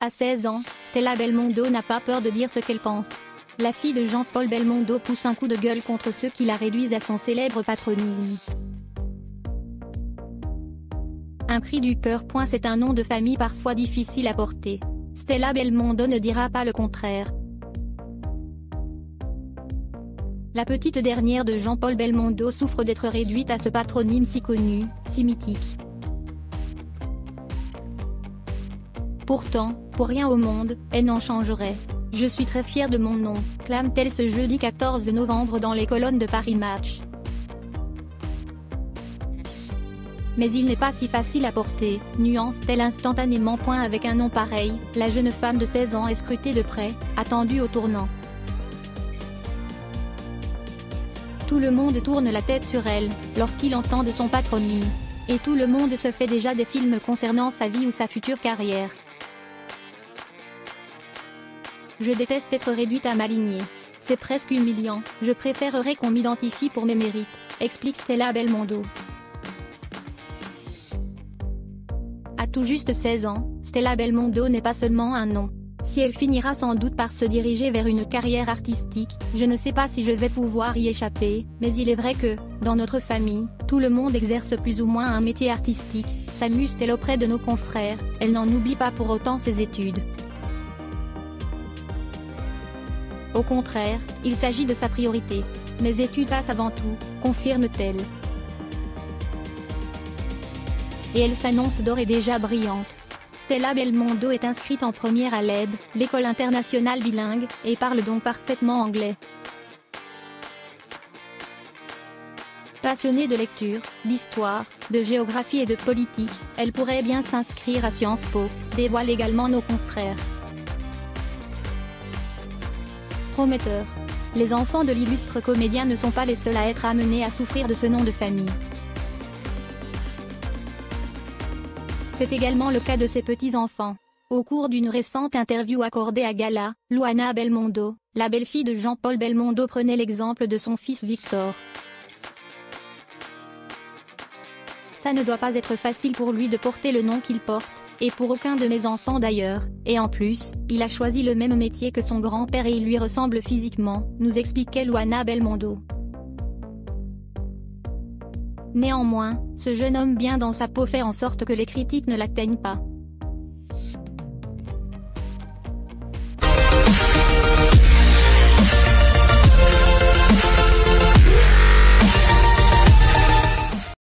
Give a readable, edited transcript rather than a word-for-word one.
À 16 ans, Stella Belmondo n'a pas peur de dire ce qu'elle pense. La fille de Jean-Paul Belmondo pousse un coup de gueule contre ceux qui la réduisent à son célèbre patronyme. Un cri du cœur. C'est un nom de famille parfois difficile à porter. Stella Belmondo ne dira pas le contraire. La petite dernière de Jean-Paul Belmondo souffre d'être réduite à ce patronyme si connu, si mythique. Pourtant, pour rien au monde, elle n'en changerait. Je suis très fière de mon nom, clame-t-elle ce jeudi 14 novembre dans les colonnes de Paris Match. Mais il n'est pas si facile à porter, nuance-t-elle instantanément. Avec un nom pareil, la jeune femme de 16 ans est scrutée de près, attendue au tournant. Tout le monde tourne la tête sur elle, lorsqu'il entend de son patronyme. Et tout le monde se fait déjà des films concernant sa vie ou sa future carrière. Je déteste être réduite à ma lignée. C'est presque humiliant, je préférerais qu'on m'identifie pour mes mérites, explique Stella Belmondo. À tout juste 16 ans, Stella Belmondo n'est pas seulement un nom. Si elle finira sans doute par se diriger vers une carrière artistique, je ne sais pas si je vais pouvoir y échapper, mais il est vrai que, dans notre famille, tout le monde exerce plus ou moins un métier artistique, s'amuse-t-elle auprès de nos confrères, elle n'en oublie pas pour autant ses études. Au contraire, il s'agit de sa priorité. Mes études passent avant tout, confirme-t-elle. Et elle s'annonce d'ores et déjà brillante. Stella Belmondo est inscrite en première à l'EB, l'école internationale bilingue, et parle donc parfaitement anglais. Passionnée de lecture, d'histoire, de géographie et de politique, elle pourrait bien s'inscrire à Sciences Po, dévoilent également nos confrères. Prometteur. Les enfants de l'illustre comédien ne sont pas les seuls à être amenés à souffrir de ce nom de famille. C'est également le cas de ses petits-enfants. Au cours d'une récente interview accordée à Gala, Luana Belmondo, la belle-fille de Jean-Paul Belmondo, prenait l'exemple de son fils Victor. Ça ne doit pas être facile pour lui de porter le nom qu'il porte, et pour aucun de mes enfants d'ailleurs, et en plus, il a choisi le même métier que son grand-père et il lui ressemble physiquement, nous expliquait Luana Belmondo. Néanmoins, ce jeune homme bien dans sa peau fait en sorte que les critiques ne l'atteignent pas.